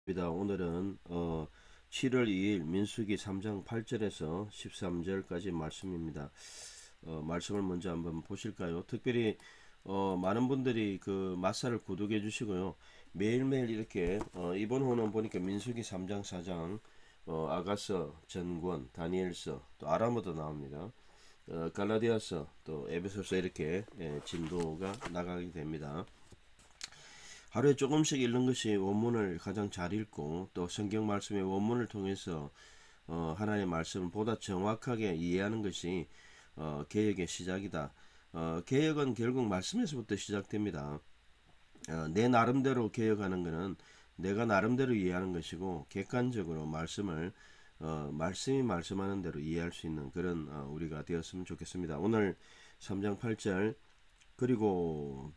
오늘은 7월 2일 민수기 3장 8절에서 13절까지 말씀입니다. 말씀을 먼저 한번 보실까요? 특별히 많은 분들이 그 마사를 구독해 주시고요. 매일매일 이렇게 이번 호는 보니까 민수기 3장 4장 아가서, 전권, 다니엘서, 또 아람어도 나옵니다. 갈라디아서, 또 에베소서 이렇게 진도가 나가게 됩니다. 하루에 조금씩 읽는 것이 원문을 가장 잘 읽고 또 성경 말씀의 원문을 통해서 하나님의 말씀을 보다 정확하게 이해하는 것이 개혁의 시작이다. 개혁은 결국 말씀에서부터 시작됩니다. 내 나름대로 개혁하는 것은 내가 나름대로 이해하는 것이고 객관적으로 말씀이 말씀하는 대로 이해할 수 있는 그런 우리가 되었으면 좋겠습니다. 오늘 3장 8절 그리고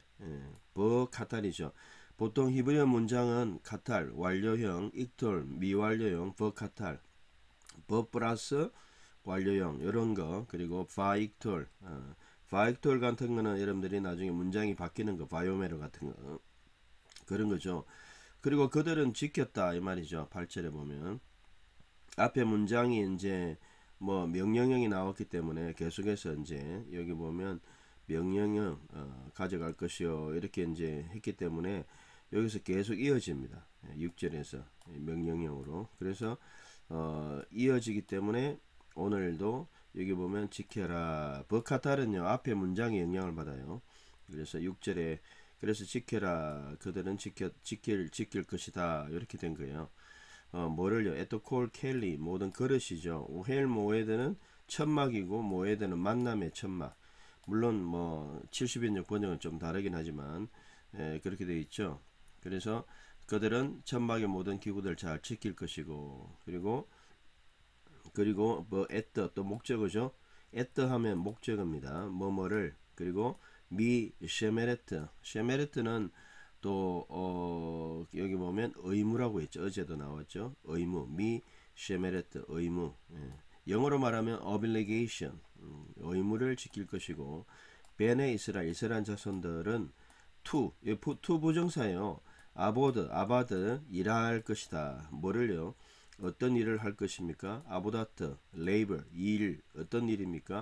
카탈이죠. 보통 히브리어 문장은 카탈, 완료형, 익톨, 미완료형, 카탈, 플러스 완료형 이런 거 그리고 바익톨, 바익톨 같은 거는 여러분들이 나중에 문장이 바뀌는 거, 바이오메르 같은 거 그런 거죠. 그리고 그들은 지켰다 이 말이죠. 8절에 보면 앞에 문장이 이제 뭐 명령형이 나왔기 때문에 계속해서 이제 여기 보면 명령형 가져갈 것이요 이렇게 이제 했기 때문에 여기서 계속 이어집니다. 6절에서 명령형으로 그래서 이어지기 때문에 오늘도 여기 보면 지켜라 버카탈은요 앞에 문장이 영향을 받아요. 그래서 6절에 그래서 지켜라 그들은 지킬 것이다 이렇게 된 거예요. 뭐를요? 에토콜 켈리 모든 그릇이죠. 오헬 모에드는 천막이고 모에드는 만남의 천막. 물론 뭐 70인역 번역은 좀 다르긴 하지만 그렇게 되어 있죠. 그래서 그들은 천막의 모든 기구들 잘 지킬 것이고 그리고 뭐 에떠 또 목적어죠. 에떠 하면 목적어입니다. 뭐뭐를 그리고 미 쉐메레트는 또 여기 보면 의무라고 했죠. 어제도 나왔죠. 의무 미 쉐메레트 의무 영어로 말하면 obligation 의무를 지킬 것이고 베네 이스라엘 자손들은 투 부정사예요. 아바드 일할 것이다. 뭐를요? 어떤 일을 할 것입니까? 아보다트 레이버 일 어떤 일입니까?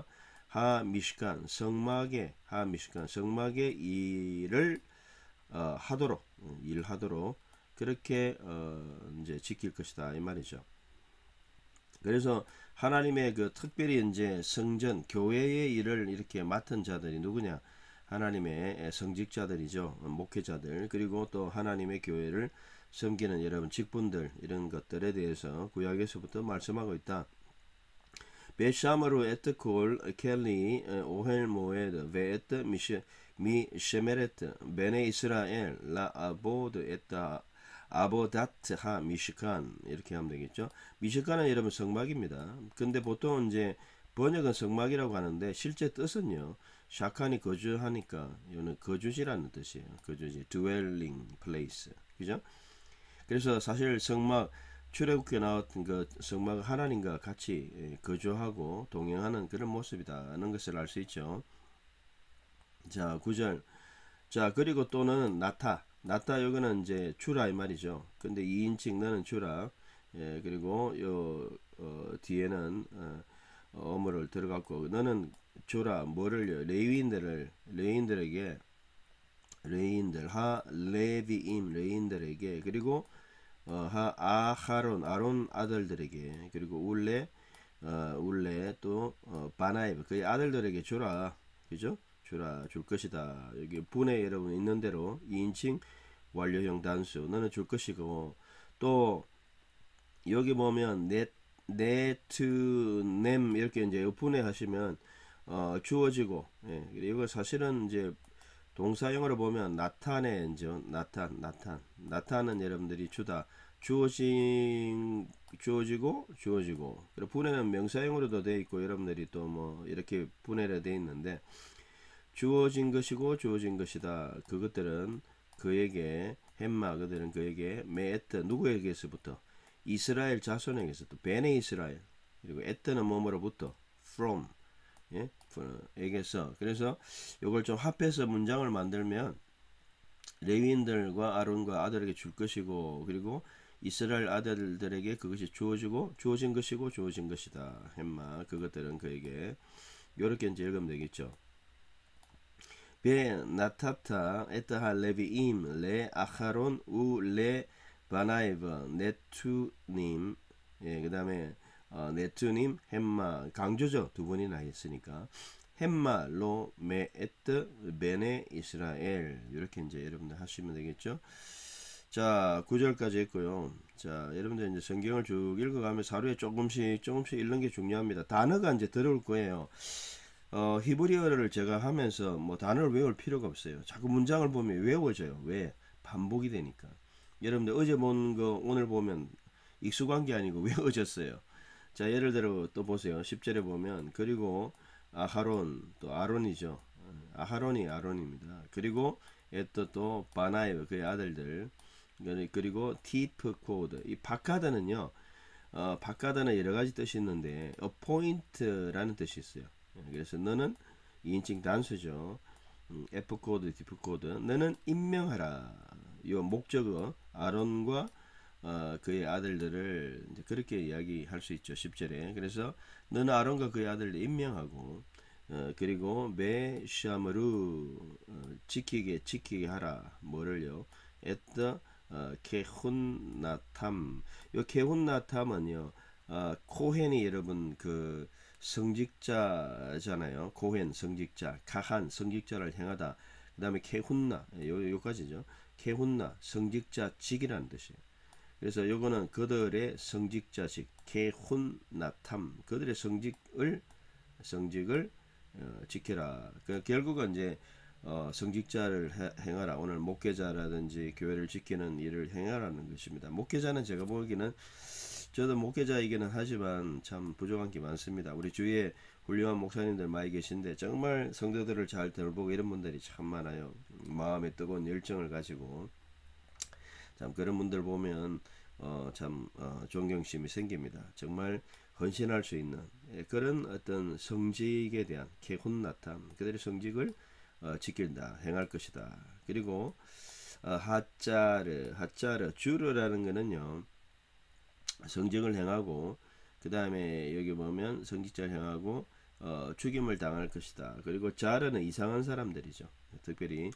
성막의 일을 하도록 일하도록 그렇게 이제 지킬 것이다 이 말이죠. 그래서 하나님의 그 특별히 이제 성전 교회의 일을 이렇게 맡은 자들이 누구냐? 하나님의 성직자들이죠. 목회자들 그리고 또 하나님의 교회를 섬기는 여러분 직분들 이런 것들에 대해서 구약에서부터 말씀하고 있다. 베샤머로 에트콜 켈리 오헬 모에드 베에트 미 셰메레트 베네 이스라엘 라 아보드 에타 아보다트 하 미시칸 이렇게 하면 되겠죠. 미시칸은 여러분 성막입니다. 근데 보통 이제 번역은 성막이라고 하는데 실제 뜻은요. 샤칸이 거주하니까 이거는 거주지라는 뜻이에요. 거주지 dwelling place 그죠? 그래서 사실 성막 출애굽기에 나왔던 그 성막 하나님과 같이 거주하고 동행하는 그런 모습이다는 것을 알 수 있죠. 자, 9절. 자, 그리고 또는 나타 요거는 이제 주라 이 말이죠. 근데 2인칭 너는 주라. 그리고 요 뒤에는 어물을 들어갔고 너는 주라 뭐를요? 레위인들에게 레인들에게 그리고 아론 아들들에게 그리고 울레 또 바나이브 그의 아들들에게 주라 그죠? 줄 것이다. 여기 분에 여러분 있는 대로 2인칭 완료형 단수 너는 줄 것이고 또 여기 보면 네트넴 이렇게 이제 분해하시면 주어지고 이거 사실은 이제 동사형으로 보면 나타내죠. 나타는 여러분들이 주다. 주어지고 그리고 분해는 명사형으로도 돼 있고 여러분들이 또 뭐 이렇게 분해가 돼 있는데 주어진 것이고 주어진 것이다. 그것들은 그에게 그들은 그에게 메에트 누구에게서부터 이스라엘 자손에게서부터 베네 이스라엘 그리고 에트는 뭐뭐로부터 from 에게서 그래서 이걸 좀 합해서 문장을 만들면 레위인들과 아론과 아들에게 줄 것이고 그리고 이스라엘 아들들에게 그것이 주어진 것이고 주어진 것이다. 햄마 그것들은 그에게 요렇게 이제 읽으면 되겠죠. 베 나타타 에타하 레비임 레 아하론 우레 바나이브 네투님 그 다음에 네투님 햄마 강조죠. 두 번이나 했으니까 햄마 로 메에트 베네 이스라엘 이렇게 이제 여러분들 하시면 되겠죠. 자 9절까지 했고요. 자 여러분들 이제 성경을 쭉 읽어가면서 하루에 조금씩 읽는 게 중요합니다. 단어가 이제 들어올 거예요. 히브리어를 제가 하면서 뭐 단어를 외울 필요가 없어요. 자꾸 문장을 보면 외워져요. 왜? 반복이 되니까. 여러분들 어제 본 거 오늘 보면 익숙한 게 아니고 외워졌어요. 자 예를 들어 또 보세요. 10절에 보면 그리고 아하론 또 아론이죠. 아하론이 아론입니다. 그리고 또 바나이브 그의 아들들 그리고 티프 코드 이 바카드는요. 바카드는 여러 가지 뜻이 있는데 appoint라는 뜻이 있어요. 그래서 너는 2인칭 단수죠. F 코드, 디프 코드. 너는 임명하라. 이 목적어 아론과 그의 아들들을 이제 그렇게 이야기할 수 있죠. 10절에. 그래서 너는 아론과 그의 아들들 임명하고 그리고 메 샤므루 지키게 하라. 뭐를요? 에떠 케훈나탐. 요 케훈나탐은요. 코헨이 여러분 그 성직자잖아요. 코헨 성직자, 가한 성직자를 행하다. 그 다음에 케훈나 요까지죠. 케훈나 성직자직이라는 뜻이에요. 그래서 요거는 그들의 성직자직 케훈나탐 그들의 성직을 지켜라. 그 결국은 이제 성직자를 행하라. 오늘 목회자라든지 교회를 지키는 일을 행하라는 것입니다. 목회자는 제가 보기에는 저도 목회자이기는 하지만 참 부족한 게 많습니다. 우리 주위에 훌륭한 목사님들 많이 계신데 정말 성도들을 잘 돌보고 이런 분들이 참 많아요. 마음에 뜨거운 열정을 가지고 참 그런 분들 보면 참 존경심이 생깁니다. 정말 헌신할 수 있는 그런 어떤 성직에 대한 개혼나탐 그들의 성직을 지킨다 행할 것이다. 그리고 하짜르 주르라는 거는요 성직을 행하고 그 다음에 여기 보면 성직자를 행하고 죽임을 당할 것이다. 그리고 자르는 이상한 사람들이죠. 특별히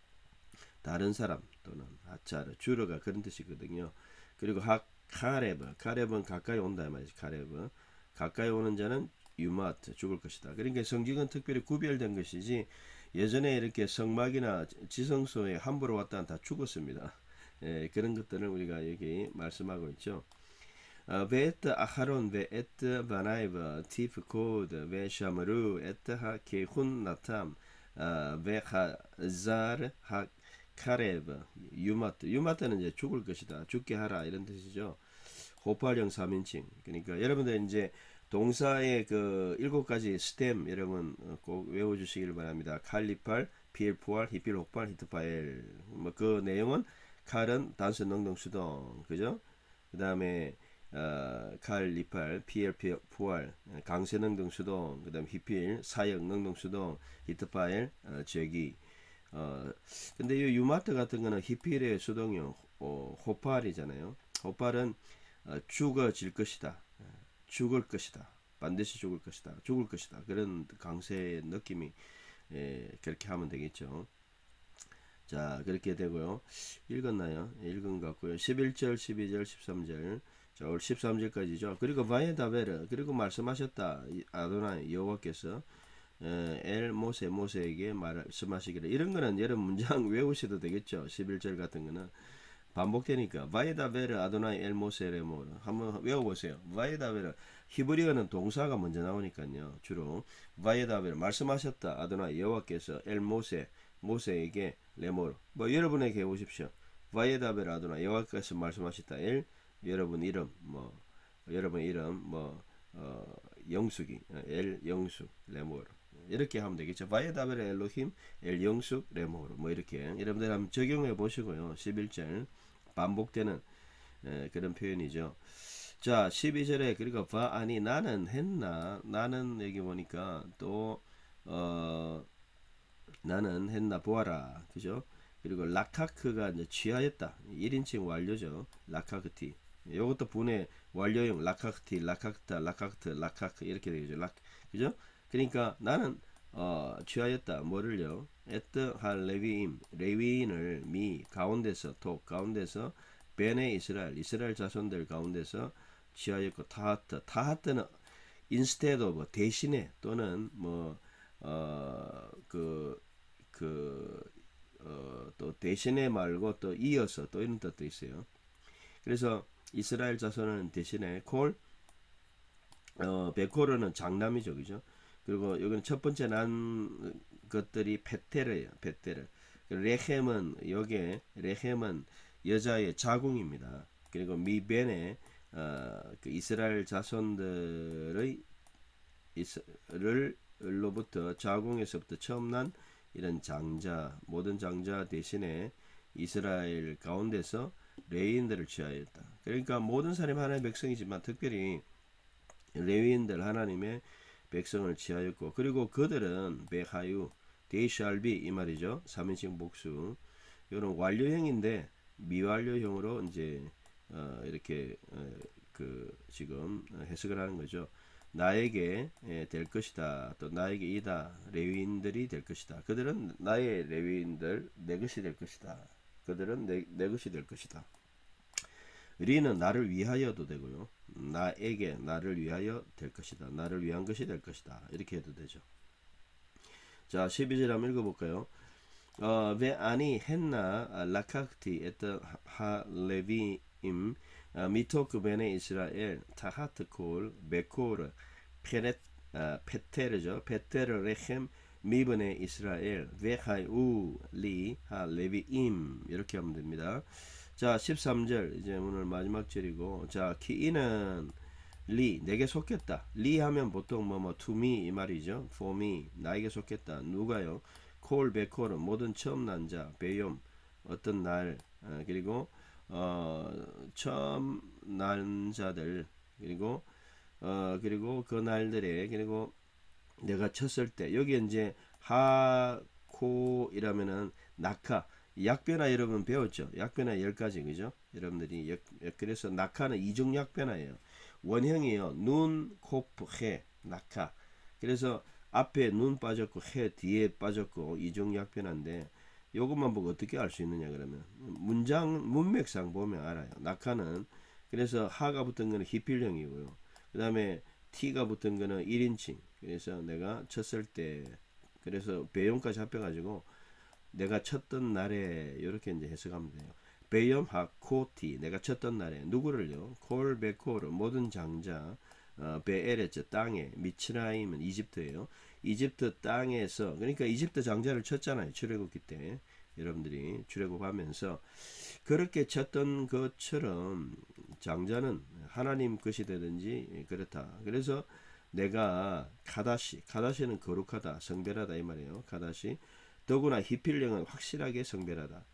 다른 사람 또는 하짜르 주르가 그런 뜻이거든요. 그리고 카렙은 가까이 온다 말이죠. 카렙은 가까이 오는 자는 유마트 죽을 것이다. 그러니까 성직은 특별히 구별된 것이지 예전에 이렇게 성막이나 지성소에 함부로 왔다는 다 죽었습니다. 그런 것들을 우리가 여기 말씀하고 있죠. 베트 아하론 베트 바나이브 티프 코드 베 샤므루 에트 하 케훈 나탐 베 하잘 하 카레브 유마트는 이제 죽을 것이다 죽게 하라 이런 뜻이죠. 호팔형 3인칭 그러니까 여러분들 이제 동사의 그 7가지 스템 여러분 꼭 외워주시길 바랍니다. 칼리팔 필포알 히필 혹팔 히트파엘 뭐 그 내용은 칼은 단수 능동수동 그죠. 그 다음에 칼리팔 피엘 포알 강세 능동수동 그 다음 히필 사역 능동수동 히트파엘 제기 근데 이 유마트 같은 거는 히필의 수동형 호팔이잖아요. 호팔은 죽어질 것이다. 죽을 것이다. 반드시 죽을 것이다. 그런 강세의 느낌이 그렇게 하면 되겠죠. 자 그렇게 되고요. 읽었나요? 읽은 것 같고요. 11절 12절 13절 자 오늘 13절까지죠. 그리고 바에다베르 그리고 말씀하셨다. 아도나이 여호와께서 엘 모세에게 말씀하시기를 이런 거는 여러분 문장 외우셔도 되겠죠. 11절 같은 거는 반복되니까 바에다베르 아도나이 엘 모세 레모르 한번 외워보세요. 바에다베르 히브리어는 동사가 먼저 나오니까요. 주로 바에다베르 말씀하셨다. 아도나이 여호와께서 엘 모세에게 레모르 뭐 여러분에게 해보십시오. 바에다베르 아도나이 여호와께서 말씀하셨다. 엘 여러분 이름 영숙이 엘 영숙 레모르 이렇게 하면 되겠죠. 바에다베르 엘로힘 엘 영숙 레모르 뭐 이렇게 여러분들 한번 적용해 보시고요. 11절 반복되는 그런 표현이죠. 자 12절에 그리고 아니 나는 했나 나는 여기 보니까 또 나는 했나 보아라 그죠. 그리고 라카크가 이제 취하였다. 1인칭 완료죠. 라카크티. 이것도 분의 완료형 라카크티, 라카크타, 라카크트, 라카크 이렇게 되죠. 그죠? 그러니까 나는 취하였다. 뭐를요? 에트 할 레위임, 레위인을 미 가운데서 톡 가운데서 베네 이스라엘, 이스라엘 자손들 가운데서 취하였고 타하트는 instead of 대신에 또는 또 대신에 말고 또 이어서 또 이런 뜻도 있어요. 그래서 이스라엘 자손은 대신에 베코르는 장남이죠, 그죠? 그리고 여기는 첫 번째 난 것들이 베테르예요, 베테르. 레헴은 여기에 레헴은 여자의 자궁입니다. 그리고 미벤에 그 이스라엘 자손들의 로부터 자궁에서부터 처음 난 이런 장자 모든 장자 대신에 이스라엘 가운데서 레위인들을 취하였다. 그러니까 모든 사람이 하나님의 백성이지만 특별히 레위인들 하나님의 백성을 취하였고 그리고 그들은 베하유 they shall be 이 말이죠. 3인칭 복수 이거는 완료형인데 미완료형으로 이제 이렇게 지금 해석을 하는 거죠. 나에게 될 것이다. 또 나에게 이다. 레위인들이 될 것이다. 그들은 나의 레위인들 내 것이 될 것이다. 그들은 내 것이 될 것이다. 리는 나를 위하여도 되고요. 나에게 나를 위하여 될 것이다. 나를 위한 것이 될 것이다. 이렇게 해도 되죠. 자 12절 한번 읽어볼까요? 왜 아니 했나 라카크티 에트 하레비임 미토크 베네 이스라엘 타하트 콜 베코르 페테르죠. 페테르 레헴 미브네 이스라엘 베하이우 리 하레비임 이렇게 하면 됩니다. 자 13절 이제 오늘 마지막 절이고 자 키이는 리 내게 속했다. 리 하면 보통 to me 이 말이죠. for me 나에게 속했다. 누가요? 콜 베콜은 모든 처음 난 자 베욤 어떤 날 그리고 처음 난 자들 그리고 그 날들에 그리고 내가 쳤을 때 여기 이제 하코이라면은 낙하 약변화 여러분 배웠죠? 약변화 10가지 그죠? 여러분들이 그래서 낙하는 이중 약변화예요. 원형이요. 눈, 코프, 해, 낙하. 그래서 앞에 눈 빠졌고 해 뒤에 빠졌고 이중 약변화인데 요것만 보고 어떻게 알 수 있느냐 그러면 문맥상 보면 알아요. 낙하는 그래서 하가 붙은 거는 히필형이고요. 그 다음에 T가 붙은 거는 1인칭. 그래서 내가 쳤을 때 그래서 배용까지 합해가지고 내가 쳤던 날에 이렇게 이제 해석하면 돼요. 베염 하코티 내가 쳤던 날에 누구를요? 콜 베코르 모든 장자 베에레츠 땅에 미츠라임은 이집트예요. 이집트 땅에서 그러니까 이집트 장자를 쳤잖아요. 출애굽기 때 여러분들이 출애굽하면서 그렇게 쳤던 것처럼 장자는 하나님 것이 되든지 그렇다. 그래서 내가 카다시는 거룩하다 성별하다 이 말이에요. 카다시 더구나 히필령은 확실하게 성별하다.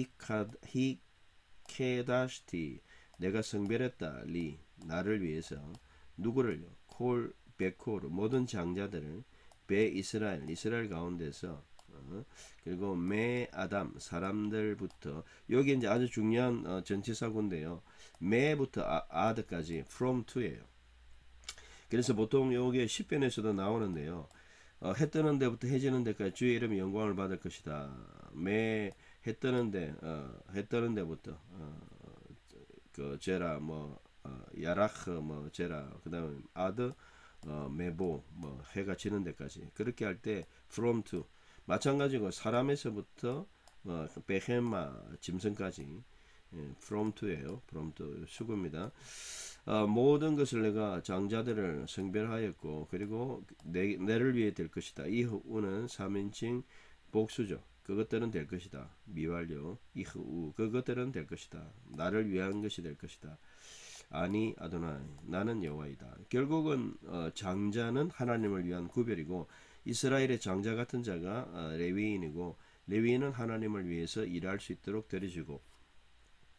히케다시티 내가 성별했다. 리 나를 위해서 누구를요? 콜 베코르 모든 장자들을 베 이스라엘 가운데서 그리고 메 아담 사람들부터 여기 이제 아주 중요한 전치사구인데요. 메부터 아드까지 from to예요. 그래서 보통 요게 10편에서도 나오는데요. 해 뜨는 데부터 해 지는 데까지 주의 이름이 영광을 받을 것이다. 매 해 뜨는 데부터 그 제라 야라흐 제라 그다음에 아드 메보 해가 지는 데까지 그렇게 할 때 from to 마찬가지고 사람에서부터 베헤마 짐승까지 from to예요. from to 수구입니다. 모든 것을 내가 장자들을 성별하였고 그리고 내를 위해 될 것이다. 이후는 3인칭 복수죠. 그것들은 될 것이다. 미완료 이후 그것들은 될 것이다. 나를 위한 것이 될 것이다. 아니 아도나이 나는 여호와이다. 결국은 장자는 하나님을 위한 구별이고 이스라엘의 장자 같은 자가 레위인이고 레위인은 하나님을 위해서 일할 수 있도록 들여주고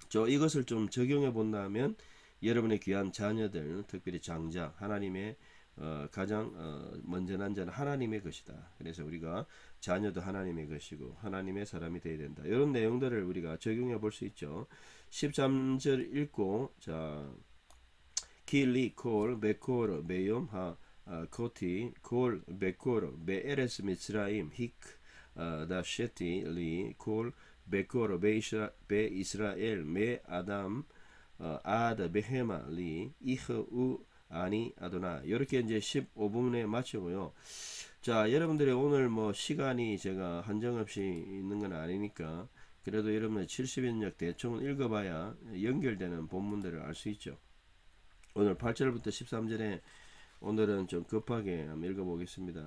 이것을 좀 적용해 본다면 여러분의 귀한 자녀들 특별히 장자 하나님의 가장 먼저 난 자는 하나님의 것이다. 그래서 우리가 자녀도 하나님의 것이고 하나님의 사람이 되어야 된다. 이런 내용들을 우리가 적용해 볼 수 있죠. 13절 읽고 자 길리 콜 베코르 메욤 하 코티 콜 베코르 베에레스 미스라임 히크 다 셰티 리콜 베코르 베 이스라엘 메 아담 아드 베헤마 리 이흐 우 아니 아도나. 이렇게 이제 15분에 마치고요. 자, 여러분들이 오늘 뭐 시간이 제가 한정없이 있는 건 아니니까 그래도 여러분의 70인역 대충 읽어봐야 연결되는 본문들을 알 수 있죠. 오늘 8절부터 13절에 오늘은 좀 급하게 한번 읽어보겠습니다.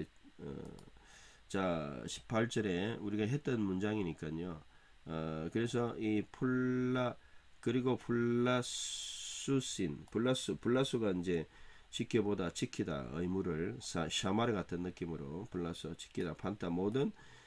자, 18절에 우리가 했던 문장이니까요. 그래서 이 그리고 플라수가 이제 지켜보다 지키다 의무를 샤마르 같은 느낌으로 플라스 지키다 판타 모든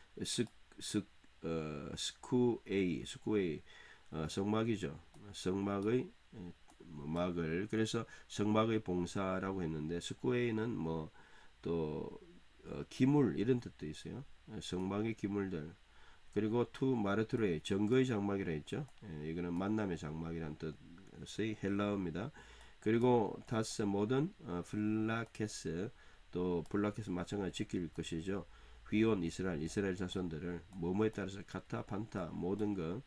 스쿠에이 성막이죠. 성막의 막을 그래서 성막의 봉사라고 했는데 스쿠에이는 뭐 또 기물 이런 뜻도 있어요. 성막의 기물들 그리고 마르투레 정거의 장막이라 했죠. 이거는 만남의 장막이란 뜻의 헬라어입니다. 그리고 다스 모든 플라케스 또 플라케스 마찬가지 지킬 것이죠. 휘온 이스라엘 자손들을 뭐뭐에 따라서 카타 판타 모든 것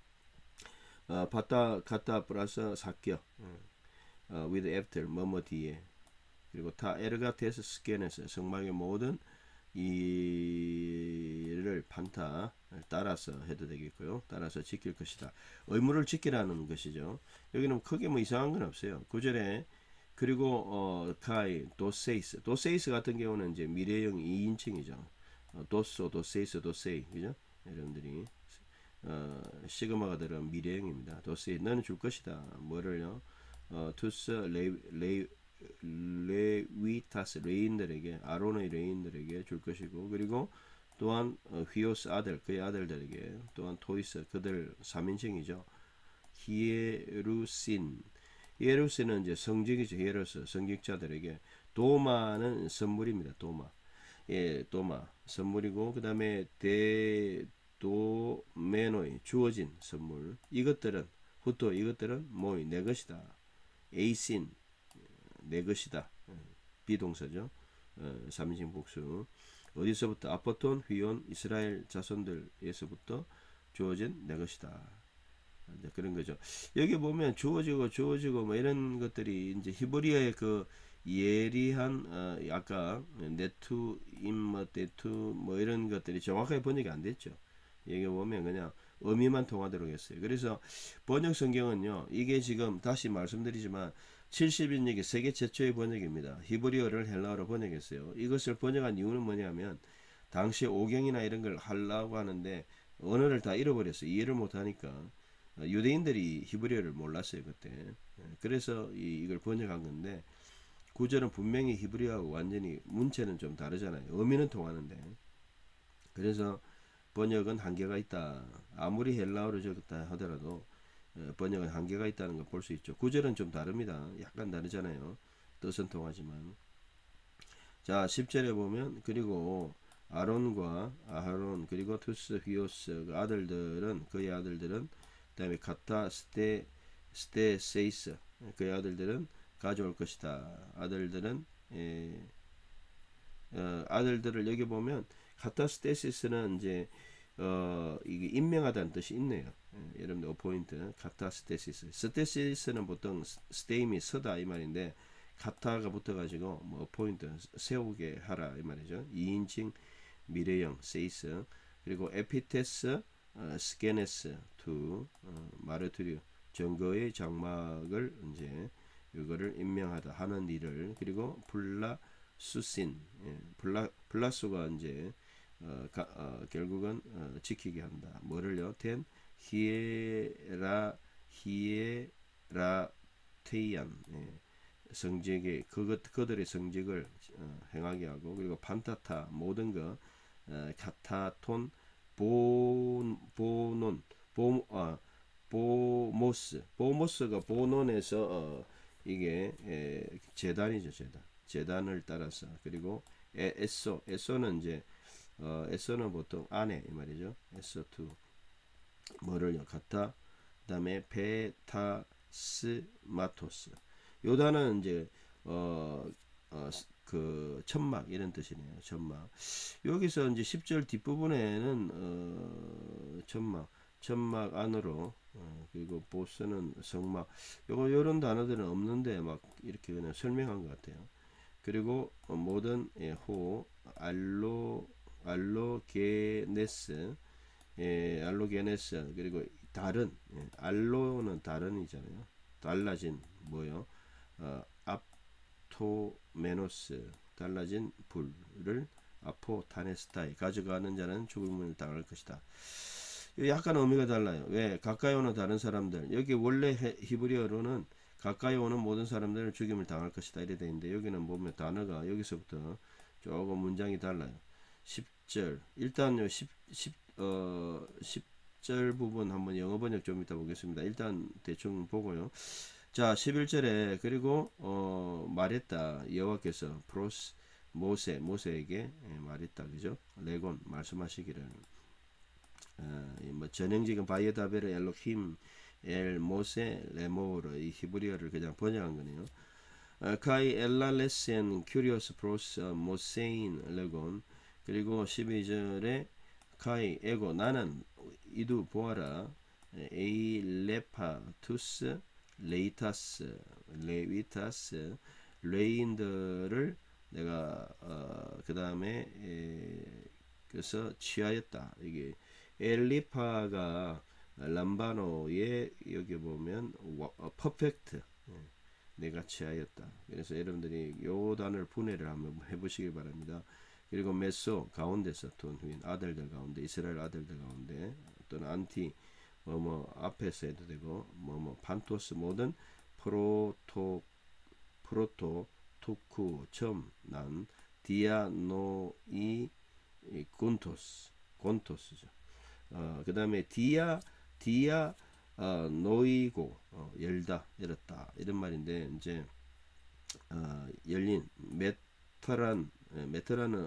바타 카타 플러스 삭겨 with after 뭐뭐 뒤에 그리고 타 에르가테스 스케네스 성막의 모든 이를 판타 따라서 해도 되겠고요. 따라서 지킬 것이다. 의무를 지키라는 것이죠. 여기는 크게 뭐 이상한 건 없어요. 9절에 그리고 카이 도세이스 같은 경우는 이제 미래형 2인칭이죠. 도세이스 도세이 그죠? 여러분들이 시그마가 들어간 미래형입니다. 도세이 너는 줄 것이다. 뭐를요? 투스 레위타스 레인들에게 아론의 레인들에게 줄 것이고 그리고 또한 휘오스 아들 그의 아들들에게 또한 토이스 그들 3인칭이죠. 히에루신은 이제 성직이죠. 히에루스 성직자들에게 도마는 선물입니다. 도마 선물이고 그 다음에 도메노이 주어진 선물 이것들은 뭐이 내 것이다. 에이신 내 것이다. 비동사죠. 3인칭 복수. 어디서부터 아포톤 휘온 이스라엘 자손들에서부터 주어진 내 것이다. 이제 그런 거죠. 여기 보면 주어지고 뭐 이런 것들이 이제 히브리어의 그 예리한 아까 네투 임머데투 뭐 이런 것들이 정확하게 번역이 안 됐죠. 여기 보면 그냥 의미만 통하도록 했어요. 그래서 번역 성경은요. 이게 지금 다시 말씀드리지만 70인역이 세계 최초의 번역입니다. 히브리어를 헬라어로 번역했어요. 이것을 번역한 이유는 뭐냐면 당시 오경이나 이런 걸 하려고 하는데 언어를 다 잃어버렸어요. 이해를 못하니까 유대인들이 히브리어를 몰랐어요 그때. 그래서 이걸 번역한 건데 구절은 분명히 히브리어하고 완전히 문체는 좀 다르잖아요. 의미는 통하는데 그래서 번역은 한계가 있다. 아무리 헬라어로 적었다 하더라도 번역은 한계가 있다는 걸 볼 수 있죠. 구절은 좀 다릅니다. 약간 다르잖아요. 뜻은 통하지만. 자 10절에 보면 그리고 아론 그리고 투스 휘오스 그의 아들들은 그 다음에 카타 스테세이스 그의 아들들은 가져올 것이다. 아들들을 여기 보면 카타스테시스는 이제 이게 임명하다는 뜻이 있네요. 여러분들 오포인트 카타스테시스. 스테시스는 보통 스테임이 서다 이 말인데 카타가 붙어가지고 뭐 포인트 세우게 하라 이 말이죠. 2인칭 미래형 세이스 그리고 에피테스 스케네스 투 마르투리오 정거의 장막을 이제 이거를 임명하다 하는 일을 그리고 플라수신 플라수가 이제 결국은 지키게 한다. 뭐를요? 텐 히에라 테이안 성직의 그들의 성직을 행하게 하고 그리고 판타타 모든 것 카타톤 보모스가 보논에서 이게 재단이죠. 재단 재단을 따라서. 그리고 에소는 이제 에소는 보통 안에 이 말이죠. 에소 투 뭐를요 갖다. 그다음에 베타스마토스. 요 단어는 이제 그 천막 이런 뜻이네요. 천막. 여기서 이제 10절 뒷부분에는 천막 안으로 그리고 보스는 성막 요런 단어들은 없는데 막 이렇게 그냥 설명한 것 같아요. 그리고 모든 호 알로게네스 알로게네스 그리고 다른 알로는 다른이잖아요. 달라진 뭐요? 앞토메노스 달라진 불을 아포타네스타이 가져가는 자는 죽음을 당할 것이다. 약간 의미가 달라요. 왜? 가까이 오는 다른 사람들. 여기 원래 히브리어로는 가까이 오는 모든 사람들은 죽임을 당할 것이다 이래 돼 있는데 여기는 보면 단어가 여기서부터 조금 문장이 달라요. 10절 일단요 10절 부분 한번 영어 번역 좀 이따 보겠습니다. 일단 대충 보고요. 자 11절에 그리고 말했다 여호와께서 모세에게 말했다 그죠? 레곤 말씀하시기를 뭐 전형적인 바이에다베르 엘로힘 엘 모세 레모르 이 히브리어를 그냥 번역한 거네요. 카이 엘랄레센 큐리오스 프로스 모세인 레곤 그리고 12절에 카이 에고 나는 이두 보아라 에이레파투스 레위타스 레인들을 내가 그 다음에 그래서 취하였다. 이게 엘리파가 람바노의 여기 보면 퍼펙트 내가 취하였다. 그래서 여러분들이 요 단어를 분해를 한번 해보시기 바랍니다. 그리고 메소 가운데서 돈 아들들 가운데 이스라엘 아들들 가운데 또는 안티 앞에서 해도 되고 판토스 모든 프로토 토쿠 처음 난 디아노이 곤토스죠. 그 다음에 디아 노이고 열다 열었다 이런 말인데 이제 열린 메트라는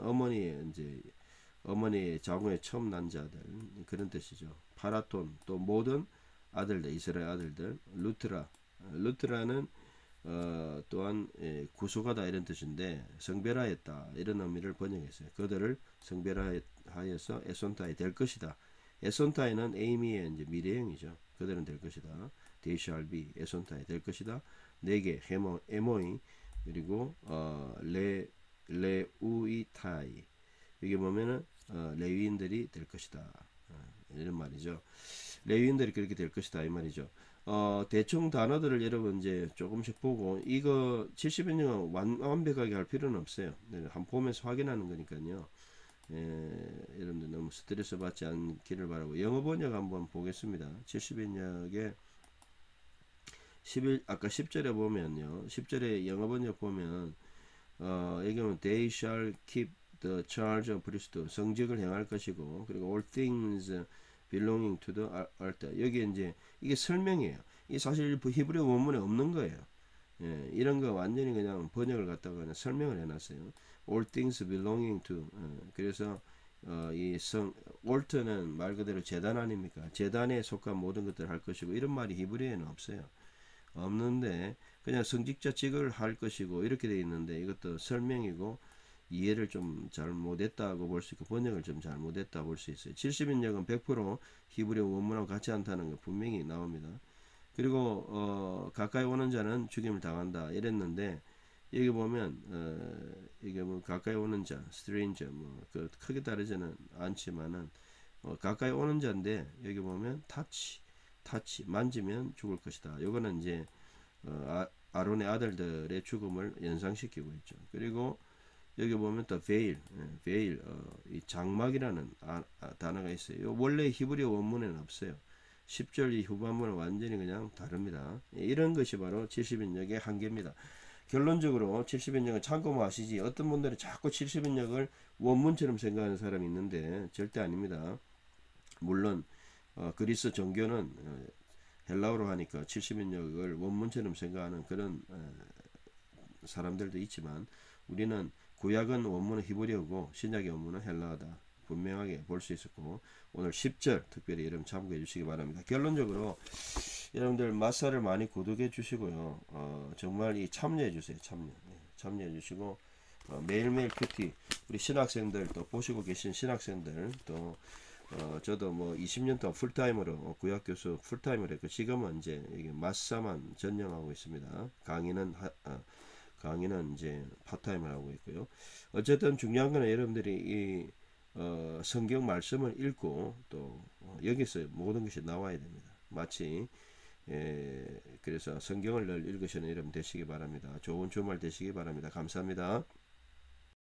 어머니의 자궁에 처음 난 자들 그런 뜻이죠. 파라톤 또 모든 아들들 이스라엘 아들들 루트라는 또한 구속하다 이런 뜻인데 성별하였다 이런 의미를 번역했어요. 그들을 성별하여서 에손타이 될 것이다. 에손타이는 에이미의 이제 미래형이죠. 그들은 될 것이다. They shall be 에손타이 될 것이다. 네개 에모이 그리고 레우이타이 여기 보면은 레위인들이 될 것이다. 이런 말이죠. 레위인들이 그렇게 될 것이다 이 말이죠. 대충 단어들을 여러분 이제 조금씩 보고 이거 70인용은 완벽하게 할 필요는 없어요. 한번 보면서 확인하는 거니까요. 여러분들 너무 스트레스 받지 않기를 바라고 영어 번역 한번 보겠습니다. 70인역에 아까 10절에 보면요. 10절에 영어 번역 보면 여기 보면 they shall keep the charge of priesthood 성직을 행할 것이고 그리고 all things belonging to the altar 여기 이제 이게 설명이에요. 이 사실 히브리 원문에 없는 거예요. 이런 거 완전히 그냥 번역을 갖다가 그냥 설명을 해놨어요. all things belonging to 그래서 이 altar는 말 그대로 제단 아닙니까? 제단에 속한 모든 것들을 할 것이고 이런 말이 히브리에는 없어요. 없는데 그냥 성직자 직을 할 것이고 이렇게 돼 있는데 이것도 설명이고 이해를 좀 잘못했다고 볼 수 있고 번역을 좀 잘못했다 볼 수 있어요. 70인역은 100% 히브리어 원문하고 같지 않다는 거 분명히 나옵니다. 그리고 가까이 오는 자는 죽임을 당한다 이랬는데 여기 보면 이게 뭐 가까이 오는 자, stranger 그 크게 다르지는 않지만은 가까이 오는 자인데 여기 보면 touch 만지면 죽을 것이다. 요거는 이제 아론의 아들들의 죽음을 연상시키고 있죠. 그리고 여기 보면 또 veil 이 장막이라는 단어가 있어요. 원래 히브리어 원문에는 없어요. 10절 이 후반부는 완전히 그냥 다릅니다. 이런 것이 바로 70인역의 한계입니다. 결론적으로 70인역은 참고하시지 어떤 분들은 자꾸 70인역을 원문처럼 생각하는 사람이 있는데 절대 아닙니다. 물론 그리스 정교는 헬라어로 하니까 70인역을 원문처럼 생각하는 그런 사람들도 있지만 우리는 구약은 원문은 히브리어고 신약의 원문은 헬라어다. 분명하게 볼 수 있었고 오늘 10절 특별히 여러분 참고해 주시기 바랍니다. 결론적으로 여러분들 마사를 많이 구독해 주시고요. 정말 이 참여해 주세요. 참여해 주시고 매일매일 큐티 우리 신학생들 또 보시고 계신 신학생들 또 저도 뭐 20년 동안 풀타임으로 구약교수 풀타임으로 했고 지금은 이제 이게 마사만 전념하고 있습니다. 강의는 이제 파타임을 하고 있고요. 어쨌든 중요한 거는 여러분들이 이 성경 말씀을 읽고 또 여기서 모든 것이 나와야 됩니다. 마치 그래서 성경을 늘 읽으시는 여러분 되시기 바랍니다. 좋은 주말 되시기 바랍니다. 감사합니다.